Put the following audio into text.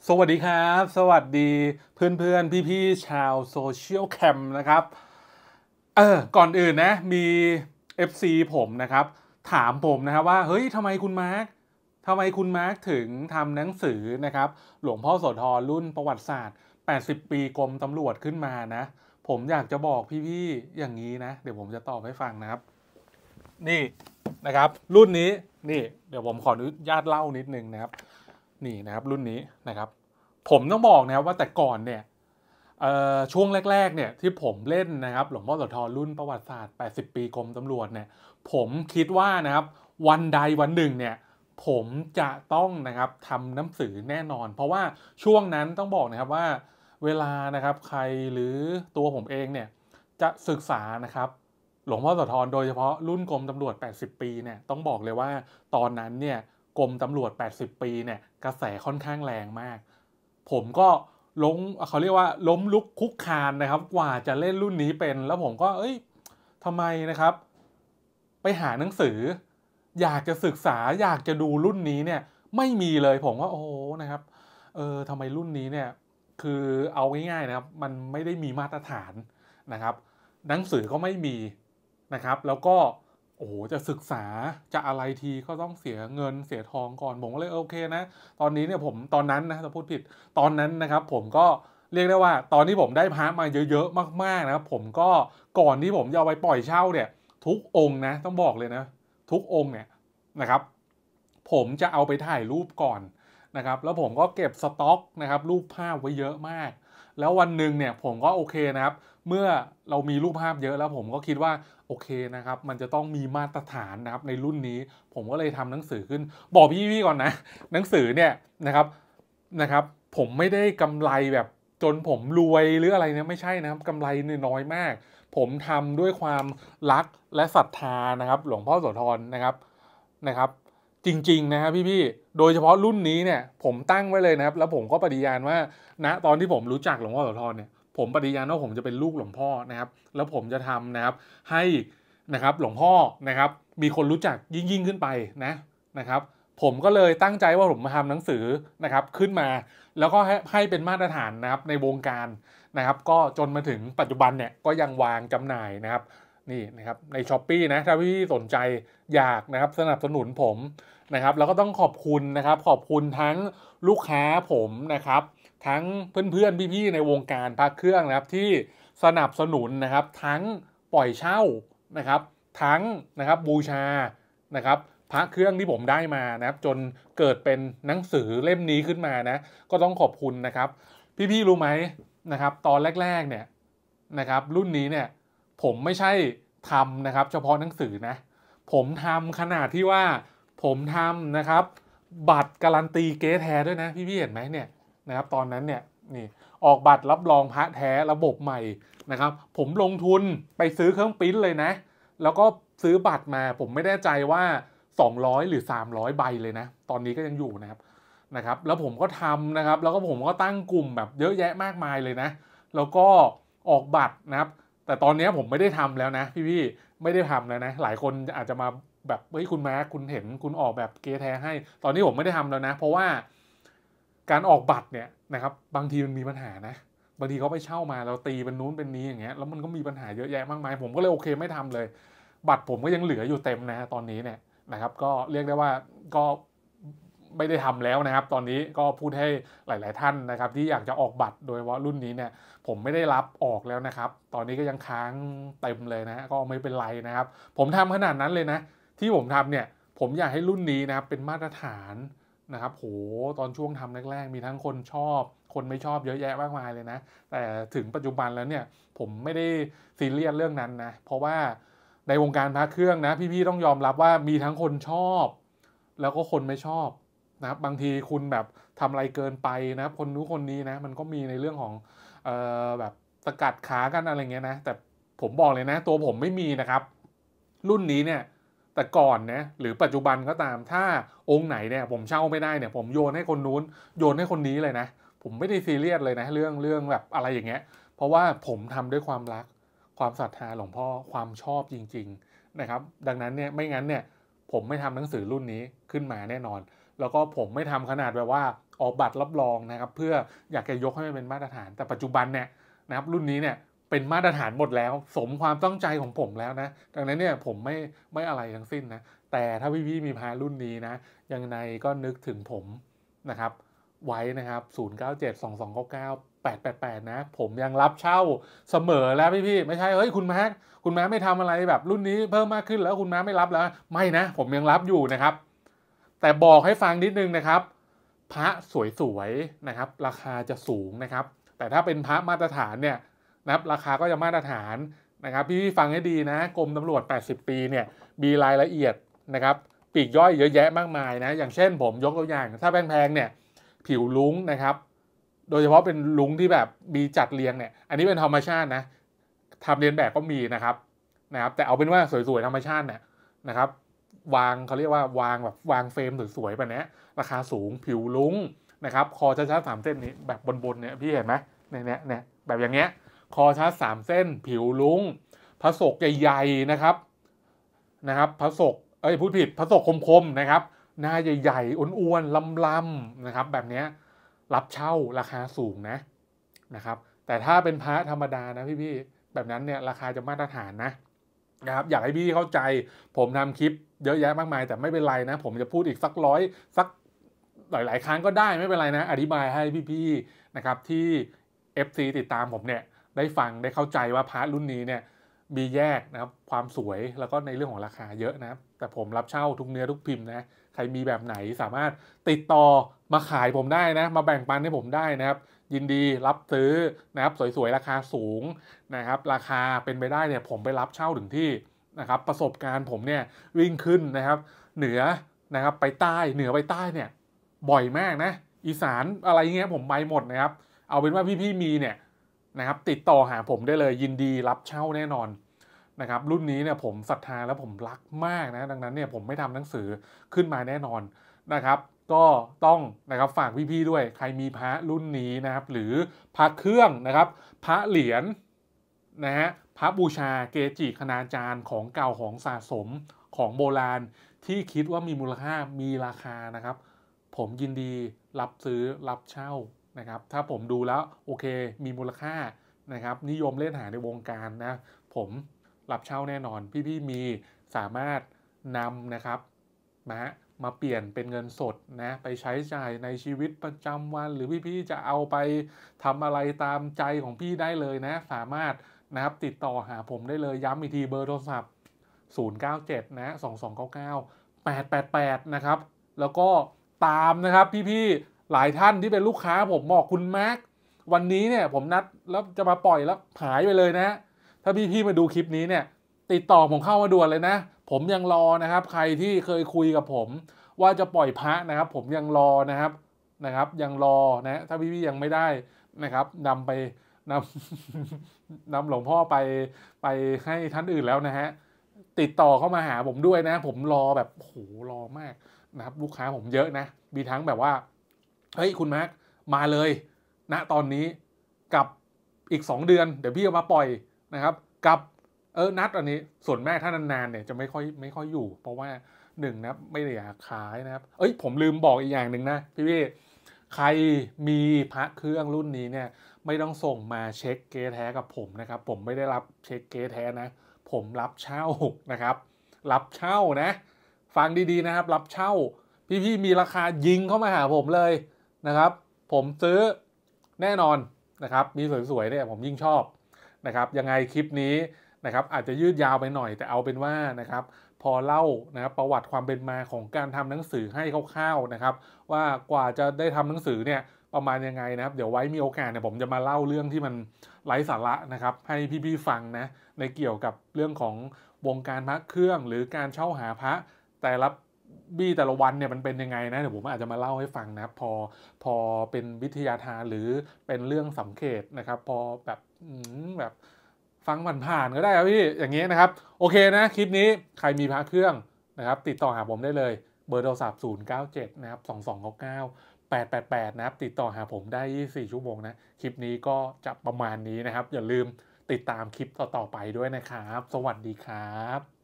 สวัสดีครับสวัสดีเพื่อนๆพี่ๆชาวโซเชียลแคมนะครับก่อนอื่นนะมี FC ผมนะครับถามผมนะครับว่าเฮ้ยทำไมคุณมาร์คถึงทำหนังสือนะครับหลวงพ่อโสธรรุ่นประวัติศาสตร์80ปีกรมตำรวจขึ้นมานะผมอยากจะบอกพี่ๆอย่างนี้นะเดี๋ยวผมจะตอบให้ฟังนะครับนี่นะครับรุ่นนี้นี่เดี๋ยวผมขออนุญาตเล่านิดนึงนะครับนี่นะครับรุ่นนี้นะครับ ผมต้องบอกนะครับว่าแต่ก่อนเนี่ยช่วงแรกๆเนี่ยที่ผมเล่นนะครับหลวงพ่อโสธรรุ่นประวัติศาสตร์80ปีกรมตำรวจเนี่ยผมคิดว่านะครับวันใดวันหนึ่งเนี่ยผมจะต้องนะครับทำหนังสือแน่นอนเพราะว่าช่วงนั้นต้องบอกนะครับว่าเวลานะครับใครหรือตัวผมเองเนี่ยจะศึกษานะครับหลวงพ่อโสธรโดยเฉพาะรุ่นกรมตำรวจ80ปีเนี่ยต้องบอกเลยว่าตอนนั้นเนี่ยกรมตำรวจ80ปีเนี่ยกระแสค่อนข้างแรงมาก ผมก็ล้มเขาเรียกว่าล้มลุกคลุกคลานนะครับกว่าจะเล่นรุ่นนี้เป็นแล้วผมก็ทำไมนะครับไปหาหนังสืออยากจะศึกษาอยากจะดูรุ่นนี้เนี่ยไม่มีเลยผมว่าโอ้โหนะครับทำไมรุ่นนี้เนี่ยคือเอาง่ายๆนะครับมันไม่ได้มีมาตรฐานนะครับหนังสือก็ไม่มีนะครับแล้วก็โอ้โหจะศึกษาจะอะไรทีก็ต้องเสียเงินเสียทองก่อนผมก็เลยโอเคนะตอนนี้เนี่ยผมตอนนั้นนะจะพูดผิด ตอนนั้นนะครับผมก็เรียกได้ว่าตอนที่ผมได้พระมาเยอะๆมากๆนะครับผมก็ก่อนที่ผมจะเอาไปปล่อยเช่าเนี่ยทุกองค์นะต้องบอกเลยนะทุกองค์เนี่ยนะครับผมจะเอาไปถ่ายรูปก่อนนะครับแล้วผมก็เก็บสต็อกนะครับรูปภาพไว้เยอะมากแล้ววันหนึ่งเนี่ยผมก็โอเคนะครับเมื่อเรามีรูปภาพเยอะแล้วผมก็คิดว่าโอเคนะครับมันจะต้องมีมาตรฐานนะครับในรุ่นนี้ผมก็เลยทำหนังสือขึ้นบอกพี่ๆก่อนนะหนังสือเนี่ยนะครับผมไม่ได้กำไรแบบจนผมรวยหรืออะไรเนี่ยไม่ใช่นะครับกำไรน้อยมากผมทำด้วยความรักและศรัทธานะครับหลวงพ่อโสธรนะครับจริงๆนะครับพี่ๆโดยเฉพาะรุ่นนี้เนี่ยผมตั้งไว้เลยนะครับแล้วผมก็ปฏิญาณว่าณตอนที่ผมรู้จักหลวงพ่อโสธรเนี่ยผมปฏิญาณว่าผมจะเป็นลูกหลวงพ่อนะครับแล้วผมจะทำนะครับให้นะครับหลวงพ่อนะครับมีคนรู้จักยิ่งขึ้นไปนะครับ ผมก็เลยตั้งใจว่าผมมาทำหนังสือนะครับขึ้นมาแล้วก็ให้เป็นมาตรฐานนะครับในวงการนะครับก็จนมาถึงปัจจุบันเนี่ยก็ยังวางจำหน่ายนะครับนี่นะครับใน Shopee นะถ้าพี่สนใจอยากนะครับสนับสนุนผมนะครับแล้วก็ต้องขอบคุณนะครับขอบคุณทั้งลูกค้าผมนะครับทั้งเพื่อนๆพี่ๆในวงการพระเครื่องนะครับที่สนับสนุนนะครับทั้งปล่อยเช่านะครับทั้งนะครับบูชานะครับ พระเครื่องที่ผมได้มานะครับจนเกิดเป็นหนังสือเล่มนี้ขึ้นมานะก็ต้องขอบคุณนะครับพี่ๆรู้ไหมนะครับตอนแรกๆเนี่ยนะครับรุ่นนี้เนี่ยผมไม่ใช่ทำนะครับเฉพาะหนังสือนะผมทำขนาดที่ว่าผมทำนะครับบัตรการันตีเก๊แท้ด้วยนะพี่ๆเห็นไหมเนี่ยนะครับตอนนั้นเนี่ยนี่ออกบัตรรับรองพระแท้ระบบใหม่นะครับผมลงทุนไปซื้อเครื่องปริ้นเลยนะแล้วก็ซื้อบัตรมาผมไม่แน่ใจว่า200หรือ300ใบเลยนะตอนนี้ก็ยังอยู่นะครับแล้วผมก็ทำนะครับแล้วก็ผมก็ตั้งกลุ่มแบบเยอะแยะมากมายเลยนะแล้วก็ออกบัตรนะครับแต่ตอนนี้ผมไม่ได้ทำแล้วนะพี่ๆไม่ได้ทำแล้วนะหลายคนอาจจะมาแบบเฮ้ยคุณแม็กคุณเห็นคุณออกแบบเกแท้ให้ตอนนี้ผมไม่ได้ทำแล้วนะเพราะว่าการออกบัตรเนี่ยนะครับบางทีมันมีปัญหานะบางทีเขาไปเช่ามาเราตีเป็นนู้นเป็นนี้อย่างเงี้ยแล้วมันก็มีปัญหาเยอะแยะมากมายผมก็เลยโอเคไม่ทำเลยบัตรผมก็ยังเหลืออยู่เต็มนะตอนนี้เนี่ย นะครับก็เรียกได้ว่าก็ไม่ได้ทำแล้วนะครับตอนนี้ก็พูดให้หลายๆท่านนะครับที่อยากจะออกบัตรโดยเฉพาะรุ่นนี้เนี่ยผมไม่ได้รับออกแล้วนะครับตอนนี้ก็ยังค้างเต็มเลยนะก็ไม่เป็นไรนะครับผมทำขนาดนั้นเลยนะที่ผมทำเนี่ยผมอยากให้รุ่นนี้นะครับเป็นมาตรฐานนะครับโหตอนช่วงทำแรกๆมีทั้งคนชอบคนไม่ชอบเยอะแยะมากมายเลยนะแต่ถึงปัจจุบันแล้วเนี่ยผมไม่ได้ซีเรียสเรื่องนั้นนะเพราะว่าในวงการพระเครื่องนะพี่ๆต้องยอมรับว่ามีทั้งคนชอบแล้วก็คนไม่ชอบนะครับบางทีคุณแบบทำอะไรเกินไปนะคนนู้นคนนี้นะมันก็มีในเรื่องของแบบสกัดขากันอะไรเงี้ยนะแต่ผมบอกเลยนะตัวผมไม่มีนะครับรุ่นนี้เนี่ยแต่ก่อนนะหรือปัจจุบันก็ตามถ้าองค์ไหนเนี่ยผมเช่าไม่ได้เนี่ยผมโยนให้คนนู้นโยนให้คนนี้เลยนะผมไม่ได้ซีเรียสเลยนะเรื่องแบบอะไรอย่างเงี้ยเพราะว่าผมทำด้วยความรัก ความศรัทธาหลวงพ่อความชอบจริงๆนะครับดังนั้นเนี่ยไม่งั้นเนี่ยผมไม่ทำหนังสือรุ่นนี้ขึ้นมาแน่นอนแล้วก็ผมไม่ทำขนาดแบบว่าออกบัตรรับรองนะครับเพื่ออยากจะยกให้มันเป็นมาตรฐานแต่ปัจจุบันเนี่ยนะครับรุ่นนี้เนี่ยเป็นมาตรฐานหมดแล้วสมความตั้งใจของผมแล้วนะดังนั้นเนี่ยผมไม่อะไรทั้งสิ้นนะแต่ถ้าพี่ๆมีพารุ่นนี้นะยังไงก็นึกถึงผมนะครับไว้นะครับ0972299888นะผมยังรับเช่าเสมอแล้วพี่ๆไม่ใช่เฮ้ยคุณมาร์คไม่ทำอะไรแบบรุ่นนี้เพิ่มมากขึ้นแล้วคุณมาร์คไม่รับแล้วไม่นะผมยังรับอยู่นะครับแต่บอกให้ฟังนิดนึงนะครับพระสวยๆนะครับราคาจะสูงนะครับแต่ถ้าเป็นพระมาตรฐานเนี่ยนะครับราคาก็จะมาตรฐานนะครับพี่ๆฟังให้ดีนะกรมตำรวจ80ปีเนี่ยมีรายละเอียดนะครับปลีกย่อยเยอะแยะมากมายนะอย่างเช่นผมยกตัวอย่างถ้าแพงๆเนี่ยผิวลุ้งนะครับโดยเฉพาะเป็นลุ้งที่แบบมีจัดเรียงเนี่ยอันนี้เป็นธรรมชาตินะทำเรียนแบบก็มีนะครับแต่เอาเป็นว่าสวยๆธรรมชาติเนี่ยนะครับวางเขาเรียกว่าวางแบบวางเฟรมสวยๆแบบนี้ราคาสูงผิวลุ้งนะครับคอชัดๆ3เส้นนี้แบบบนๆเนี่ยพี่เห็นไหมเนี่ยแบบอย่างเงี้ยคอชัด3เส้นผิวลุ้งพระศกใหญ่ๆนะครับพระศกพูดผิดพระศกคมๆนะครับหน้าใหญ่ๆอ้วนๆลำๆนะครับแบบนี้รับเช่าราคาสูงนะครับแต่ถ้าเป็นพระธรรมดานะพี่ๆแบบนั้นเนี่ยราคาจะมาตรฐานนะครับอยากให้พี่เข้าใจผมทำคลิปเยอะแยะมากมายแต่ไม่เป็นไรนะผมจะพูดอีกสักหลายๆครั้งก็ได้ไม่เป็นไรนะอธิบายให้พี่ๆนะครับที่ FC ติดตามผมเนี่ยได้ฟังได้เข้าใจว่าพาร์ทรุ่นนี้เนี่ยมีแยกนะครับความสวยแล้วก็ในเรื่องของราคาเยอะนะครับแต่ผมรับเช่าทุกเนื้อทุกพิมพ์นะใครมีแบบไหนสามารถติดต่อมาขายผมได้นะมาแบ่งปันให้ผมได้นะครับยินดีรับซื้อนะครับสวยๆราคาสูงนะครับราคาเป็นไปได้เนี่ยผมไปรับเช่าถึงที่นะครับประสบการณ์ผมเนี่ยวิ่งขึ้นนะครับเหนือนะครับไปใต้เหนือไปใต้เนี่ยบ่อยมากนะอีสานอะไรเงี้ยผมไปหมดนะครับเอาเป็นว่าพี่ๆมีเนี่ยนะครับติดต่อหาผมได้เลยยินดีรับเช่าแน่นอนนะครับรุ่นนี้เนี่ยผมศรัทธาและผมรักมากนะดังนั้นเนี่ยผมไม่ทำหนังสือขึ้นมาแน่นอนนะครับก็ต้องนะครับฝากพี่ๆด้วยใครมีพระรุ่นนี้นะครับหรือพระเครื่องนะครับพระเหรียญนะฮะพระบูชาเกจิคณาจารย์ของเก่าของสะสมของโบราณที่คิดว่ามีมูลค่ามีราคานะครับผมยินดีรับซื้อรับเช่านะครับถ้าผมดูแล้วโอเคมีมูลค่านะครับนิยมเล่นหาในวงการนะผมรับเช่าแน่นอนพี่ๆมีสามารถนำนะครับมาเปลี่ยนเป็นเงินสดนะไปใช้จ่ายในชีวิตประจำวันหรือพี่ๆจะเอาไปทำอะไรตามใจของพี่ได้เลยนะสามารถนะครับติดต่อหาผมได้เลยย้ำอีกทีเบอร์โทรศัพท์097นะ2299 888นะครับแล้วก็ตามนะครับพี่ๆหลายท่านที่เป็นลูกค้าผมบอกคุณมาร์ควันนี้เนี่ยผมนัดแล้วจะมาปล่อยแล้วหายไปเลยนะถ้าพี่ๆมาดูคลิปนี้เนี่ยติดต่อผมเข้ามาด่วนเลยนะผมยังรอนะครับใครที่เคยคุยกับผมว่าจะปล่อยพระนะครับผมยังรอนะครับยังรอนะถ้าพี่ๆยังไม่ได้นะครับนำไปนำหลวงพ่อไปให้ท่านอื่นแล้วนะฮะติดต่อเข้ามาหาผมด้วยนะผมรอแบบโหรอมากนะครับลูกค้าผมเยอะนะมีทั้งแบบว่าเฮ้ยคุณมาร์คมาเลยณตอนนี้กับอีก2 เดือนเดี๋ยวพี่เอามาปล่อยนะครับกับนัดอันนี้ส่วนแม่ถ้านานๆเนี่ยจะไม่ค่อยอยู่เพราะว่า1นะไม่ได้อยากขายนะครับผมลืมบอกอีกอย่างหนึ่งนะพี่ใครมีพระเครื่องรุ่นนี้เนี่ยไม่ต้องส่งมาเช็คเกแท้กับผมนะครับผมไม่ได้รับเช็คเกแท้นะผมรับเช่านะครับรับเช่านะฟังดีๆนะครับรับเช่าพี่มีราคายิงเข้ามาหาผมเลยนะครับผมซื้อแน่นอนนะครับมีสวยๆเนี่ยผมยิ่งชอบนะครับยังไงคลิปนี้นะครับอาจจะยืดยาวไปหน่อยแต่เอาเป็นว่านะครับพอเล่านะครับประวัติความเป็นมาของการทำหนังสือให้คร่าวๆนะครับว่ากว่าจะได้ทำหนังสือเนี่ยประมาณยังไงนะครับเดี๋ยวไว้มีโอกาสเนี่ยผมจะมาเล่าเรื่องที่มันไร้สาระนะครับให้พี่ๆฟังนะในเกี่ยวกับเรื่องของวงการพระเครื่องหรือการเช่าหาพระแต่ละวันเนี่ยมันเป็นยังไงนะเดี๋ยวผมอาจจะมาเล่าให้ฟังนะพอเป็นวิทยาทานหรือเป็นเรื่องสังเกตนะครับพอแบบฟังผ่านๆก็ได้ครับพี่อย่างนี้นะครับโอเคนะคลิปนี้ใครมีพระเครื่องนะครับติดต่อหาผมได้เลยเบอร์โทรศัพท์097นะครับ2299 888นะครับติดต่อหาผมได้24 ชั่วโมงนะคลิปนี้ก็จะประมาณนี้นะครับอย่าลืมติดตามคลิปต่อๆไปด้วยนะครับสวัสดีครับ